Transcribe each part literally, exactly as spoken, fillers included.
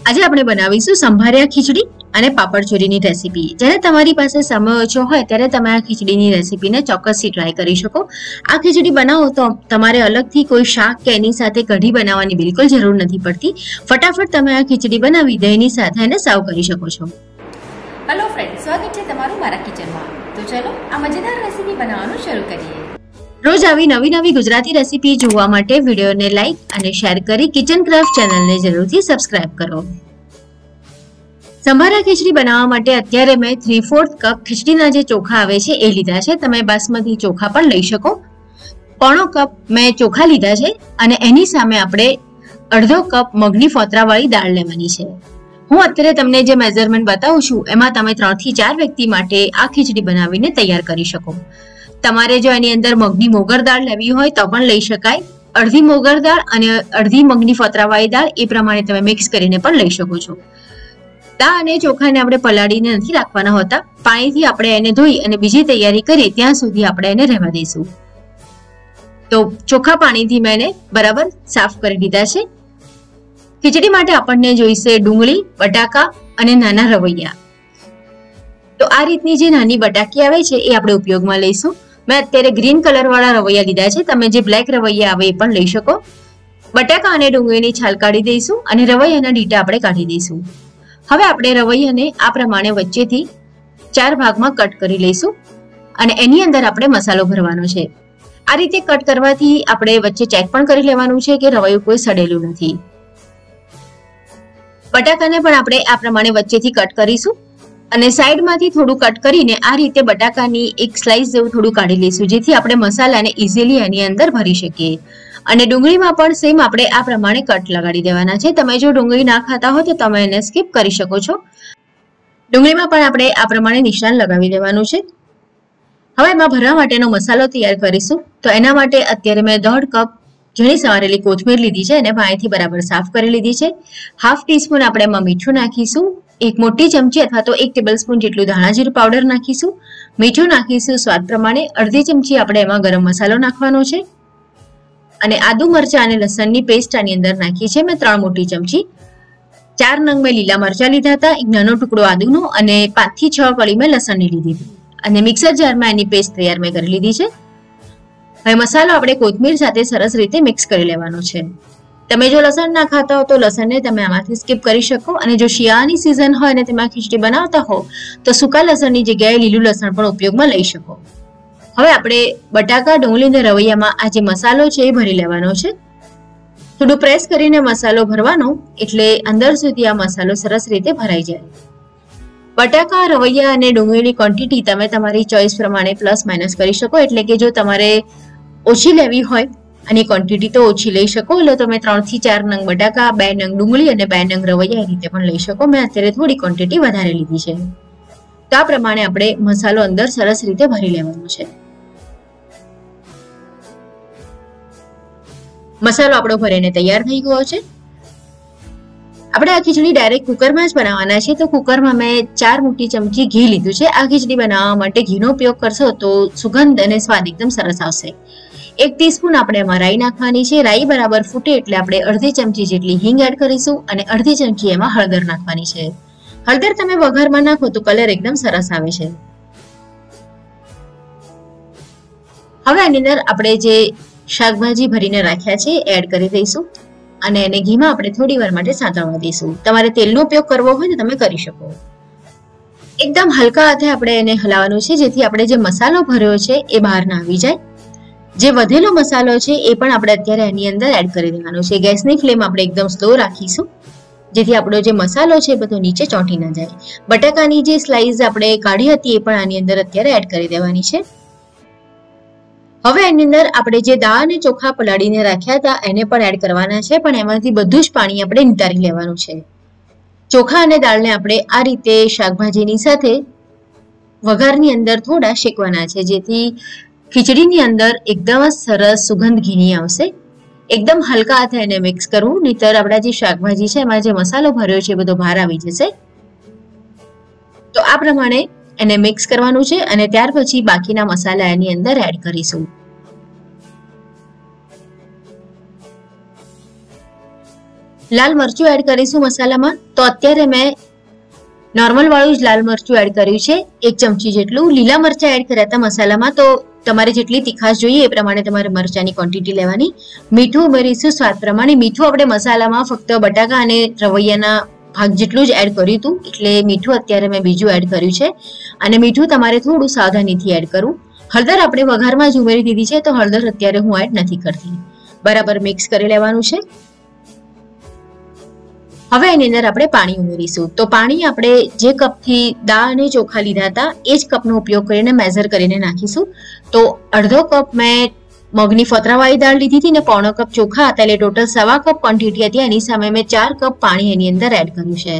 આજે આપણે બનાવીશું સંભારિયા ખીચડી અને પાપડ ચોરીની રેસીપી। જ્યારે તમારી પાસે સમય ઓછો હોય ત્યારે તમે આ ખીચડીની રેસીપીને ચોક્કસથી ટ્રાય કરી શકો। આ ખીચડી બનાવો તો તમારે અલગથી કોઈ શાક કે એની સાથે કઢી બનાવવાની બિલકુલ જરૂર નથી પડતી। ફટાફટ તમે આ ખીચડી બનાવી દહીંની સાથે એને સર્વ કરી શકો છો। હેલો ફ્રેન્ડ, સ્વાગત છે તમારું મારા કિચનમાં। તો ચલો આ મજેદાર રેસીપી બનાવવાનું શરૂ કરીએ। રોજ આવી નવી નવી ગુજરાતી રેસીપી જોવા માટે વિડીયોને લાઈક અને શેર કરી કિચન ક્રાફ્ટ ચેનલને જરૂરથી સબસ્ક્રાઇબ કરો। સંભારા ખીચડી બનાવવા માટે અત્યારે મેં થ્રી ફોર્થ કપ ખીચડીના જે ચોખા આવે છે એ લીધા છે। તમે બાસમતી ચોખા પણ લઈ શકો। પોણો કપ મેં ચોખા લીધા છે અને એની સામે આપણે અડધો કપ મગની ફોતરાવાળી દાળ લેવાની છે। હું અત્યારે તમને જે મેઝરમેન્ટ બતાવું છું એમાં તમે ત્રણ થી ચાર વ્યક્તિ માટે આ ખીચડી બનાવીને તૈયાર કરી શકો। તમારે જો એની અંદર મગની મોગર દાળ લેવી હોય તો પણ લઈ શકાય। અડધી મોગર દાળ અને અડધી મગની ફોતરાવાળી દાળ એ પ્રમાણે તમે મિક્સ કરીને પણ લઈ શકો છો। દાળ અને ચોખાને આપણે પલાળીને નથી રાખવાના હોતા, પાણીથી આપણે એને ધોઈ અને બીજી તૈયારી કરીએ ત્યાં સુધી આપણે એને રહેવા દઈશું। તો ચોખા પાણીથી મેં એને બરાબર સાફ કરી દીધા છે। ખીચડી માટે આપણને જોઈશે ડુંગળી, બટાકા અને નાના રવૈયા। તો આ રીતની જે નાની બટાકી આવે છે એ આપણે ઉપયોગમાં લઈશું। મેં અત્યારે ગ્રીન કલર વાળા રવૈયા લીધા છે, તમે જે બ્લેક રવૈયા આવે એ પણ લઈ શકો। બટાકા અને ડુંગળીની છાલ કાઢી દઈશું અને રવૈયાના ડીટા આપણે કાઢી દઈશું। હવે આપણે રવૈયાને આ પ્રમાણે વચ્ચેથી ચાર ભાગમાં કટ કરી લઈશું અને એની અંદર આપણે મસાલો ભરવાનો છે। આ રીતે કટ કરવાથી આપણે વચ્ચે ચેક પણ કરી લેવાનું છે કે રવૈયું કોઈ સડેલું નથી। બટાકાને પણ આપણે આ પ્રમાણે વચ્ચેથી કટ કરીશું અને સાઈડમાંથી થોડું કટ કરીને આ રીતે બટાકાની એક સ્લાઇસ જેવું થોડું કાઢી લઈશું, જેથી આપણે મસાલાને ઇઝીલી એની અંદર ભરી શકીએ। અને ડુંગળીમાં પણ સેમ આપણે આ પ્રમાણે કટ લગાડી દેવાના છે। તમે જો ડુંગળી ના ખાતા હો તો તમે એને સ્કીપ કરી શકો છો। ડુંગળીમાં પણ આપણે આ પ્રમાણે નિશાન લગાવી દેવાનું છે। હવે એમાં ભરવા માટેનો મસાલો તૈયાર કરીશું। તો એના માટે અત્યારે મેં દોઢ કપ ઝીણી સમારેલી કોથમીર લીધી છે, એને પાણીથી બરાબર સાફ કરી લીધી છે। હાફ ટીસ્પૂન આપણે એમાં મીઠું નાખીશું। એક મોટી ચમચી અથવા તો એક ટેબલ સ્પૂન જેટલું ધાણા જીરું પાવડર નાખીશું। મીઠું નાખીશું સ્વાદ પ્રમાણે। અડધી ચમચી આપણે એમાં ગરમ મસાલો નાખવાનો છે અને આદુ મરચાં અને લસણની પેસ્ટ આની અંદર નાખી છે મેં ત્રણ મોટી ચમચી। ચાર નંગ મેં લીલા મરચાં લીધા હતા, એક નાનો ટુકડો આદુનો અને પાંચ થી છ કળી મેં લસણની લીધી હતી અને મિક્સર જારમાં એની પેસ્ટ તૈયાર મેં કરી લીધી છે। હવે મસાલો આપણે કોથમીર સાથે સરસ રીતે મિક્સ કરી લેવાનો છે। તમે જો લસણ ના ખાતા હો તો લસણને તમે આમાંથી સ્કીપ કરી શકો અને જો શિયાળાની સિઝન હોય અને તેમાં ખીચડી બનાવતા હો તો સૂકા લસણની જગ્યાએ લીલું લસણ પણ ઉપયોગમાં લઈ શકો। હવે આપણે બટાકા, ડુંગળી અને રવૈયામાં આ જે મસાલો છે એ ભરી લેવાનો છે। થોડું પ્રેસ કરીને મસાલો ભરવાનો એટલે અંદર સુધી આ મસાલો સરસ રીતે ભરાઈ જાય। બટાકા, રવૈયા અને ડુંગળીની ક્વોન્ટિટી તમે તમારી ચોઈસ પ્રમાણે પ્લસ માઇનસ કરી શકો। એટલે કે જો તમારે ઓછી લેવી હોય અને ક્વોન્ટિટી તો ઓછી લઈ શકો, એટલે તમે ત્રણ થી ચાર નંગ બટાકા, બે નંગ ડુંગળી અને બે નંગ રવૈયા એ રીતે પણ લઈ શકો। મેં અત્યારે થોડી ક્વોન્ટિટી વધારે લીધી છે। તો આ પ્રમાણે આપણે મસાલો અંદર સરસ રીતે ભરી લેવાનો છે। મસાલો આપણો ભરીને તૈયાર થઈ ગયો છે। આપણે આ ખીચડી ડાયરેક્ટ કુકરમાં જ બનાવવાના છે, તો કુકરમાં મેં ચાર મોટી ચમચી ઘી લીધું છે। આ ખીચડી બનાવવા માટે ઘીનો ઉપયોગ કરશો તો સુગંધ અને સ્વાદ એકદમ સરસ આવશે। એક ટીસ્પૂન આપણે એમાં રાઈ નાખવાની છે। રાઈ બરાબર ફૂટે એટલે આપણે અડધી ચમચી જેટલી હિંગ એડ કરીશું અને અડધી ચમચી એમાં હળદર નાખવાની છે। હળદર તમે વઘારમાં નાખો તો કલર એકદમ સરસ આવે છે। હવે આની અંદર આપણે જે શાકભાજી ભરીને રાખ્યા છે એડ કરી દઈશું અને એને ઘીમાં આપણે થોડી વાર માટે સાંતળવા દઈશું। તમારે તેલનો ઉપયોગ કરવો હોય તો તમે કરી શકો। એકદમ હલકા હાથે આપણે એને હલાવવાનું છે, જેથી આપણે જે મસાલો ભર્યો છે એ બહાર ના આવી જાય। જે વધેલો મસાલો છે એ પણ આપણે અત્યારે એની અંદર એડ કરી દેવાનો છે। ગેસની ફ્લેમ આપણે એકદમ સ્લો રાખીશું, જેથી આપણો જે મસાલો છે એ બધો નીચે ચોંટી ના જાય। બટાકાની જે સ્લાઇસ આપણે કાઢી હતી એ પણ આની અંદર અત્યારે એડ કરી દેવાની છે। હવે એની અંદર આપણે જે દાળ અને ચોખા પલાળીને રાખ્યા હતા એને પણ એડ કરવાના છે, પણ એમાંથી બધું જ પાણી આપણે નિતારી લેવાનું છે। ચોખા અને દાળને આપણે આ રીતે શાકભાજીની સાથે વઘારની અંદર થોડા શેકવાના છે, જેથી ખીચડીની અંદર એકદમ સરસ સુગંધ ઘીની આવશે। એકદમ હલકા હાથે એને મિક્સ કરવું, નહીતર આપણા જે શાકભાજી છે એમાં જે મસાલો ભર્યો છે એ બધો બહાર આવી જશે। તો આ પ્રમાણે એને મિક્સ કરવાનું છે અને ત્યાર પછી બાકીના મસાલા એની અંદર એડ કરીશું। લાલ મરચું એડ કરીશું મસાલામાં. તો અત્યારે મેં નોર્મલ વાળું જ લાલ મરચું એડ કર્યું છે, એક ચમચી જેટલું. લીલા મરચા એડ કર્યા હતા મસાલામાં, તો તમારે જેટલી તીખાશ જોઈએ એ પ્રમાણે તમારે મરચાની ક્વોન્ટિટી લેવાની. મીઠું ઉમેરીશું સ્વાદ પ્રમાણે. મીઠું આપણે મસાલામાં ફક્ત બટાકા અને રવૈયાના ભાગ જેટલું જ એડ કર્યું હતું, એટલે મીઠું અત્યારે મેં બીજું એડ કર્યું છે. અને મીઠું તમારે થોડું સાવધાનીથી એડ કરવું. હળદર આપણે વઘારમાં જ ઉમેરી દીધી છે, તો હળદર અત્યારે હું એડ નથી કરતી. બરાબર મિક્સ કરી લેવાનું છે. હવે એની અંદર આપણે પાણી ઉમેરીશું. તો પાણી આપણે જે કપથી દાળ અને ચોખા લીધા હતા એ જ કપનો ઉપયોગ કરીને મેઝર કરીને નાખીશું. તો અડધો કપ મેં મગની ફતરાવાળી દાળ લીધી હતી ને પોણો કપ ચોખા હતા, એટલે ટોટલ સવા કપ ક્વોન્ટિટી હતી. એની સામે મેં ચાર કપ પાણી એની અંદર એડ કર્યું છે.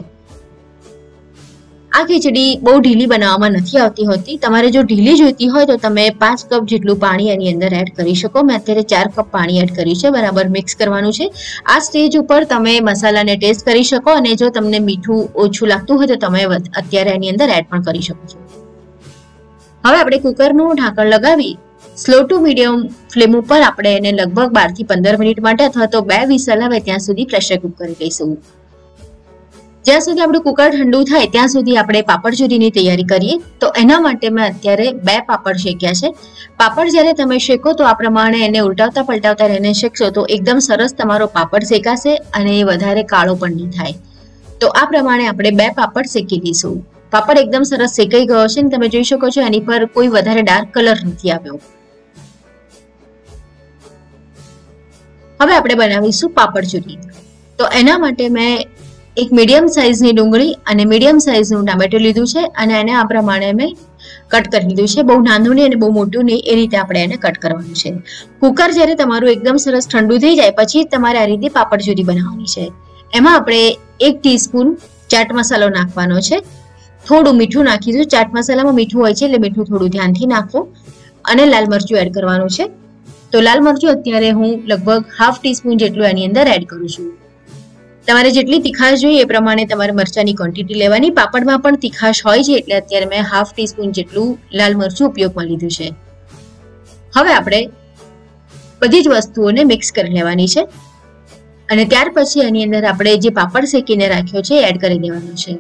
આ ખીચડી બહુ ઢીલી બનાવવામાં નથી આવતી હોતી. તમારે જો ઢીલી જોઈતી હોય તો તમે પાંચ કપ જેટલું પાણી એની અંદર એડ કરી શકો. મેં અત્યારે ચાર કપ પાણી એડ કર્યું છે. બરાબર મિક્સ કરવાનું છે. આ સ્ટેજ ઉપર તમે મસાલાને ટેસ્ટ કરી શકો, અને જો તમને મીઠું ઓછું લાગતું હોય તો તમે અત્યારે એની અંદર એડ પણ કરી શકો છો. હવે આપણે કુકરનું ઢાંકણ લગાવી સ્લો ટુ મીડિયમ ફ્લેમ ઉપર આપણે એને લગભગ બાર થી પંદર મિનિટ માટે અથવા તો બે વિસલ આવે ત્યાં સુધી પ્રેશર કુક કરી લઈશું. જ્યાં સુધી આપણું કુકર ઠંડુ થાય ત્યાં સુધી આપણે પાપડ ચોરીની તૈયારી કરીએ. તો એના માટે મેં અત્યારે બે પાપડ શેક્યા છે. પાપડ જ્યારે તમે શેકો તો આ પ્રમાણે એને ઉલટાવતા પલટાવતા એને શેકશો તો એકદમ સરસ તમારો પાપડ શેકાશે અને એ વધારે કાળો પણ નહીં થાય. તો આ પ્રમાણે આપણે બે પાપડ શેકી લઈશું. પાપડ એકદમ સરસ શેકાઈ ગયો છે ને તમે જોઈ શકો છો એની પર કોઈ વધારે ડાર્ક કલર નથી આવ્યો. હવે આપણે બનાવીશું પાપડ ચોરી. તો એના માટે મેં એક મીડિયમ સાઇઝની ડુંગળી અને મીડિયમ સાઇઝનું ટામેટું લીધું છે, અને એને આ પ્રમાણે મેં કટ કરી લીધું છે. બહુ નાનું નહીં અને બહુ મોટું નહીં, એ રીતે આપણે એને કટ કરવાનું છે. કુકર જ્યારે તમારું એકદમ સરસ ઠંડુ થઈ જાય પછી તમારે આ રીતે પાપડ ચોરી બનાવવાની છે. એમાં આપણે એક ટીસ્પૂન ચાટ મસાલો નાખવાનો છે. થોડું મીઠું નાખીશું. ચાટ મસાલામાં મીઠું હોય છે એટલે મીઠું થોડું ધ્યાનથી નાખવું. અને લાલ મરચું એડ કરવાનું છે. તો લાલ મરચું અત્યારે હું લગભગ હાફ ટીસ્પૂન જેટલું એની અંદર એડ કરું છું. તમારે જેટલી તીખાશ જોઈએ એ પ્રમાણે તમારે મરચાની ક્વોન્ટિટી લેવાની. પાપડમાં પણ તીખાશ હોય છે એટલે અત્યારે મેં હાફ ટીસ્પૂન જેટલું લાલ મરચું ઉપયોગમાં લીધું છે. હવે આપણે બધી જ વસ્તુઓને મિક્સ કરી લેવાની છે, અને ત્યાર પછી એની અંદર આપણે જે પાપડ શેકીને રાખ્યો છે એડ કરી દેવાનો છે.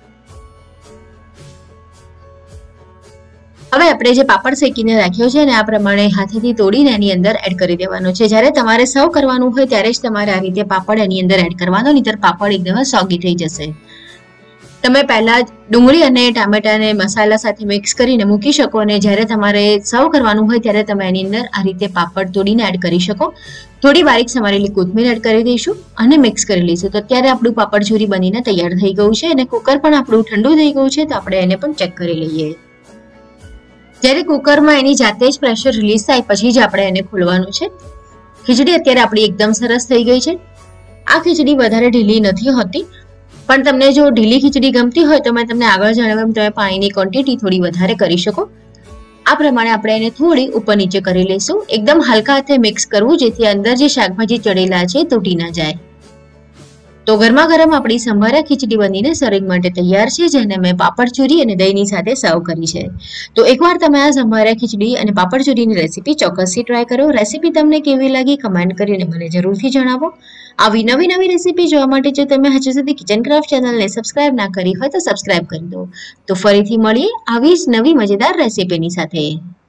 હવે આપણે જે પાપડ શેકીને રાખ્યો છે ને આ પ્રમાણે હાથેથી તોડીને એની અંદર એડ કરી દેવાનો છે. જ્યારે તમારે સર્વ કરવાનું હોય ત્યારે જ તમારે આ રીતે પાપડ એની અંદર એડ કરવાનો, નહીંતર પાપડ એકદમ સોગી થઈ જશે. તમે પહેલા જ ડુંગળી અને ટામેટાને મસાલા સાથે મિક્સ કરીને મૂકી શકો, અને જ્યારે તમારે સર્વ કરવાનું હોય ત્યારે તમે એની અંદર આ રીતે પાપડ તોડીને એડ કરી શકો. થોડી બારીક સમારેલી કોથમીર એડ કરી દઈશું અને મિક્સ કરી લઈશું. તો અત્યારે આપણું પાપડ ચોરી બનીને તૈયાર થઈ ગયું છે, અને કુકર પણ આપણું ઠંડુ થઈ ગયું છે. તો આપણે એને પણ ચેક કરી લઈએ. જ્યારે કુકરમાં એની જાતે જ પ્રેશર રિલીઝ થાય પછી જ આપણે એને ખોલવાનું છે. ખીચડી અત્યારે આપણી એકદમ સરસ થઈ ગઈ છે. આ ખીચડી વધારે ઢીલી નથી હોતી, પણ તમને જો ઢીલી ખીચડી ગમતી હોય તો મેં તમને આગળ જણાવ્યું એમ તમે પાણીની ક્વોન્ટિટી થોડી વધારે કરી શકો. આ પ્રમાણે આપણે એને થોડી ઉપર નીચે કરી લઈશું. એકદમ હલકા હાથે મિક્સ કરવું જેથી અંદર જે શાકભાજી ચડેલા છે તૂટી ના જાય. તો ગરમા ગરમ આપણી સંભારા ખીચડી બનીને સર્વિંગ માટે તૈયાર છે, જેને મેં પાપડ ચોરી અને દહીંની સાથે સર્વ કરી છે. તો એકવાર તમે આ સંભારા ખીચડી અને પાપડ ચોરીની રેસીપી ચોક્કસથી ટ્રાય કરો. રેસીપી તમને કેવી લાગી કમેન્ટ કરીને મને જરૂરથી જણાવો. આવી નવી નવી રેસીપી જોવા માટે જો તમે હજુ સુધી કિચન ક્રાફ્ટ ચેનલને સબસ્ક્રાઇબ ના કરી હોય તો સબસ્ક્રાઇબ કરી દો. તો ફરીથી મળીએ આવી જ નવી મજેદાર રેસીપીની સાથે.